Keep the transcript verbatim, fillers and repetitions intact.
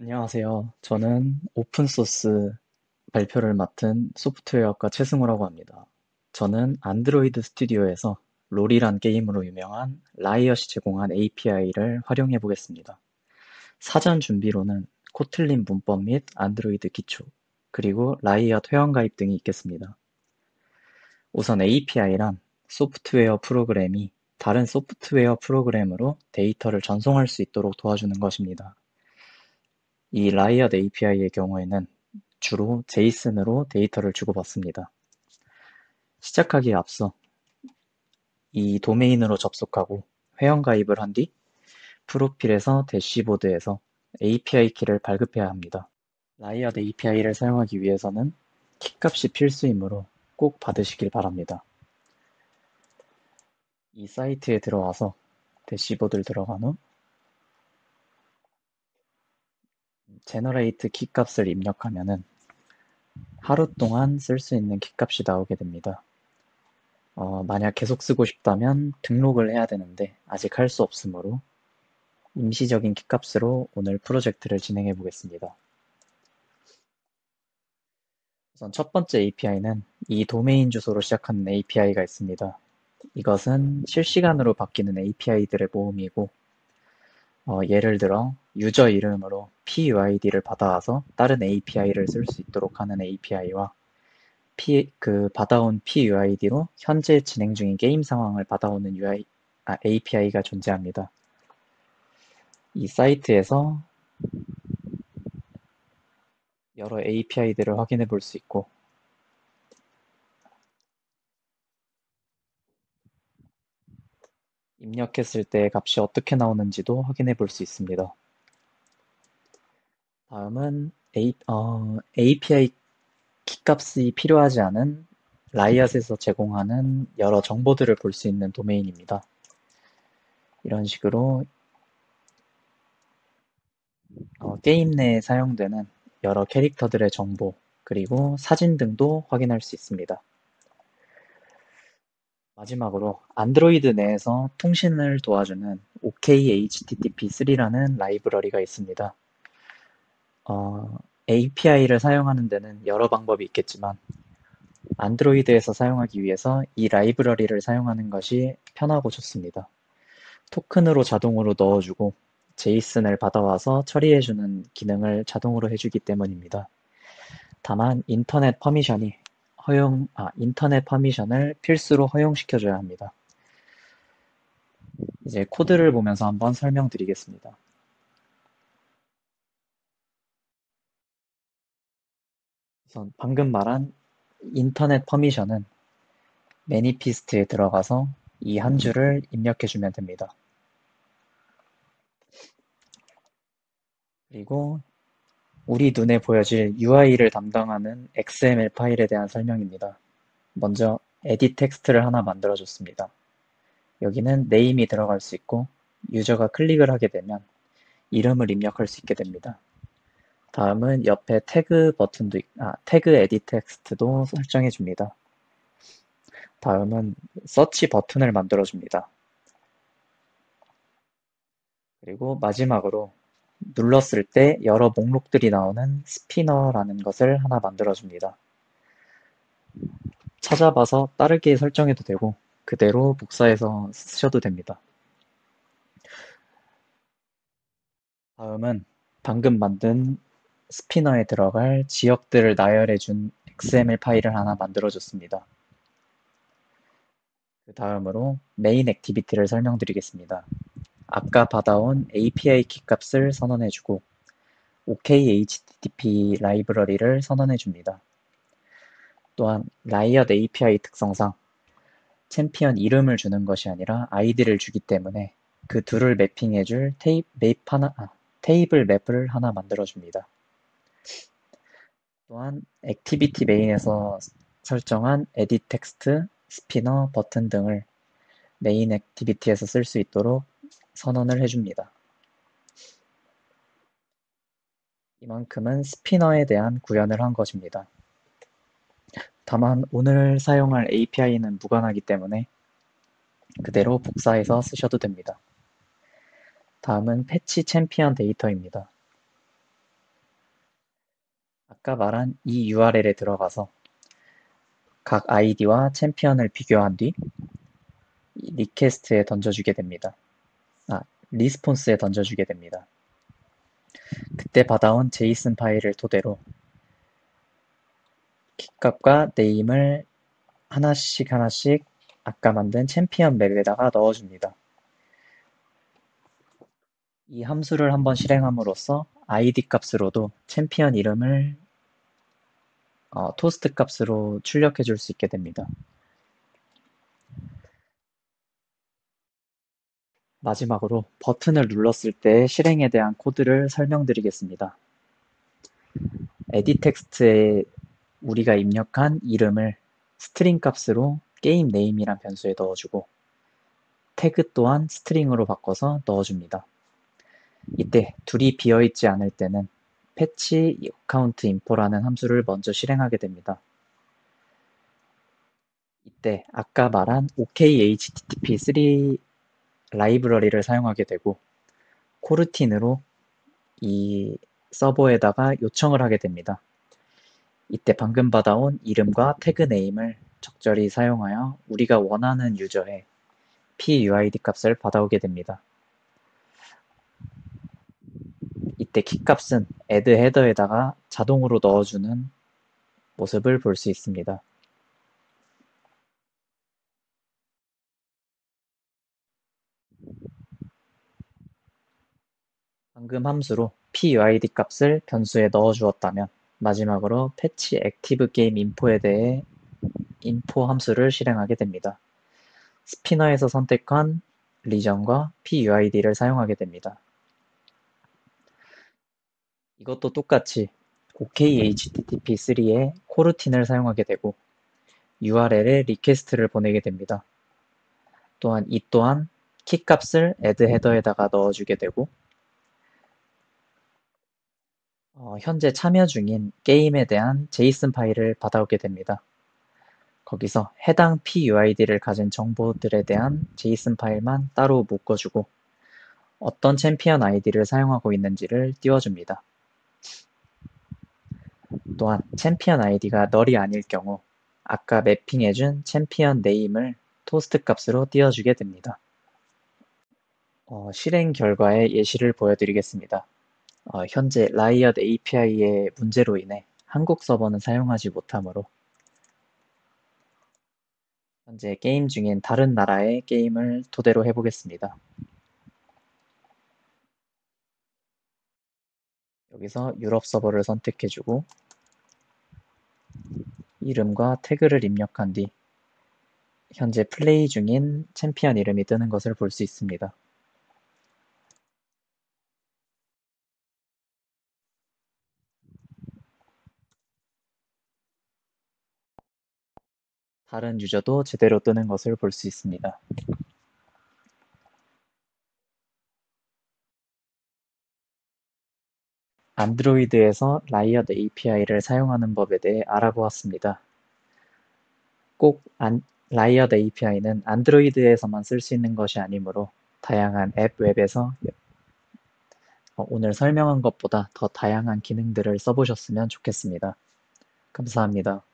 안녕하세요. 저는 오픈소스 발표를 맡은 소프트웨어과 최승우라고 합니다. 저는 안드로이드 스튜디오에서 롤이란 게임으로 유명한 라이엇이 제공한 에이피아이를 활용해 보겠습니다. 사전 준비로는 코틀린 문법 및 안드로이드 기초, 그리고 라이엇 회원가입 등이 있겠습니다. 우선 에이피아이란 소프트웨어 프로그램이 다른 소프트웨어 프로그램으로 데이터를 전송할 수 있도록 도와주는 것입니다. 이 라이엇 에이피아이의 경우에는 주로 제이슨으로 데이터를 주고받습니다. 시작하기에 앞서 이 도메인으로 접속하고 회원가입을 한 뒤 프로필에서 대시보드에서 에이피아이 키를 발급해야 합니다. 라이엇 에이피아이를 사용하기 위해서는 키값이 필수이므로 꼭 받으시길 바랍니다. 이 사이트에 들어와서 대시보드를 들어간 후 제너레이트 키값을 입력하면은 하루 동안 쓸 수 있는 키값이 나오게 됩니다. 어, 만약 계속 쓰고 싶다면 등록을 해야 되는데 아직 할 수 없으므로 임시적인 키값으로 오늘 프로젝트를 진행해 보겠습니다. 우선 첫 번째 에이피아이는 이 도메인 주소로 시작하는 에이피아이가 있습니다. 이것은 실시간으로 바뀌는 에이피아이들의 모음이고 어, 예를 들어 유저 이름으로 피유아이디를 받아와서 다른 에이피아이를 쓸 수 있도록 하는 에이피아이와 P, 그 받아온 피유아이디로 현재 진행 중인 게임 상황을 받아오는 유아이, 아, 에이피아이가 존재합니다. 이 사이트에서 여러 에이피아이들을 확인해 볼 수 있고 입력했을 때 값이 어떻게 나오는지도 확인해 볼 수 있습니다. 다음은 A, 어, 에이피아이 키값이 필요하지 않은 라이엇에서 제공하는 여러 정보들을 볼 수 있는 도메인입니다. 이런 식으로 어, 게임 내에 사용되는 여러 캐릭터들의 정보 그리고 사진 등도 확인할 수 있습니다. 마지막으로 안드로이드 내에서 통신을 도와주는 오케이에이치티티피쓰리라는 라이브러리가 있습니다. 어, 에이피아이를 사용하는 데는 여러 방법이 있겠지만 안드로이드에서 사용하기 위해서 이 라이브러리를 사용하는 것이 편하고 좋습니다. 토큰으로 자동으로 넣어주고 제이슨을 받아와서 처리해주는 기능을 자동으로 해주기 때문입니다. 다만 인터넷 퍼미션이 허용, 아, 인터넷 퍼미션을 필수로 허용시켜줘야 합니다. 이제 코드를 보면서 한번 설명드리겠습니다. 우선 방금 말한 인터넷 퍼미션은 매니피스트에 들어가서 이 한 줄을 입력해주면 됩니다. 그리고 우리 눈에 보여질 유아이를 담당하는 엑스엠엘 파일에 대한 설명입니다. 먼저 에디 텍스트를 하나 만들어줬습니다. 여기는 네임이 들어갈 수 있고 유저가 클릭을 하게 되면 이름을 입력할 수 있게 됩니다. 다음은 옆에 태그 버튼도, 아, 태그 에디 텍스트도 설정해 줍니다. 다음은 서치 버튼을 만들어 줍니다. 그리고 마지막으로 눌렀을 때 여러 목록들이 나오는 스피너라는 것을 하나 만들어 줍니다. 찾아봐서 따르게 설정해도 되고 그대로 복사해서 쓰셔도 됩니다. 다음은 방금 만든 스피너에 들어갈 지역들을 나열해준 엑스엠엘 파일을 하나 만들어줬습니다. 그 다음으로 메인 액티비티를 설명드리겠습니다. 아까 받아온 에이피아이 키값을 선언해주고 오케이에이치티티피 라이브러리를 선언해줍니다. 또한 라이엇 에이피아이 특성상 챔피언 이름을 주는 것이 아니라 아이디를 주기 때문에 그 둘을 매핑해줄 테이, 맵 하나, 아, 테이블 맵을 하나 만들어줍니다. 또한 액티비티 메인에서 설정한 에딧 텍스트, 스피너, 버튼 등을 메인 액티비티에서 쓸 수 있도록 선언을 해줍니다. 이만큼은 스피너에 대한 구현을 한 것입니다. 다만 오늘 사용할 에이피아이는 무관하기 때문에 그대로 복사해서 쓰셔도 됩니다. 다음은 패치 챔피언 데이터입니다. 아까 말한 이 유알엘에 들어가서 각 아이디와 챔피언을 비교한 뒤 리퀘스트에 던져주게 됩니다. 아, 리스폰스에 던져주게 됩니다. 그때 받아온 제이슨 파일을 토대로 킥값과 네임을 하나씩 하나씩 아까 만든 챔피언 맵에다가 넣어줍니다. 이 함수를 한번 실행함으로써 아이디 값으로도 챔피언 이름을 어, 토스트 값으로 출력해 줄 수 있게 됩니다. 마지막으로 버튼을 눌렀을 때 실행에 대한 코드를 설명드리겠습니다. 에디 텍스트에 우리가 입력한 이름을 스트링 값으로 게임 네임이란 변수에 넣어주고 태그 또한 스트링으로 바꿔서 넣어줍니다. 이때 둘이 비어있지 않을 때는 패치 어카운트 인포라는 함수를 먼저 실행하게 됩니다. 이때 아까 말한 오케이에이치티티피 쓰리 라이브러리를 사용하게 되고 코르틴으로 이 서버에다가 요청을 하게 됩니다. 이때 방금 받아온 이름과 태그 네임을 적절히 사용하여 우리가 원하는 유저의 피유아이디 값을 받아오게 됩니다. 이때 키값은 add 헤더에다가 자동으로 넣어주는 모습을 볼 수 있습니다. 방금 함수로 피유아이디 값을 변수에 넣어 주었다면 마지막으로 패치 액티브 게임 인포에 대해 인포 함수를 실행하게 됩니다. 스피너에서 선택한 리전과 피유아이디를 사용하게 됩니다. 이것도 똑같이 오케이에이치티티피 쓰리에 코르틴을 사용하게 되고 유알엘에 리퀘스트를 보내게 됩니다. 또한 이 또한 키 값을 add 헤더에다가 넣어주게 되고 어, 현재 참여 중인 게임에 대한 제이슨 파일을 받아오게 됩니다. 거기서 해당 피유아이디를 가진 정보들에 대한 제이슨 파일만 따로 묶어주고 어떤 챔피언 아이디를 사용하고 있는지를 띄워줍니다. 또한 챔피언 아이디가 널이 아닐 경우 아까 매핑해준 챔피언 네임을 토스트 값으로 띄워주게 됩니다. 어, 실행 결과의 예시를 보여드리겠습니다. 어, 현재 라이엇 에이피아이의 문제로 인해 한국 서버는 사용하지 못하므로 현재 게임 중인 다른 나라의 게임을 토대로 해보겠습니다. 여기서 유럽 서버를 선택해주고 이름과 태그를 입력한 뒤 현재 플레이 중인 챔피언 이름이 뜨는 것을 볼 수 있습니다. 다른 유저도 제대로 뜨는 것을 볼 수 있습니다. 안드로이드에서 라이엇 에이피아이를 사용하는 법에 대해 알아보았습니다. 꼭 안, 라이엇 에이피아이는 안드로이드에서만 쓸 수 있는 것이 아니므로 다양한 앱 웹에서 어, 오늘 설명한 것보다 더 다양한 기능들을 써보셨으면 좋겠습니다. 감사합니다.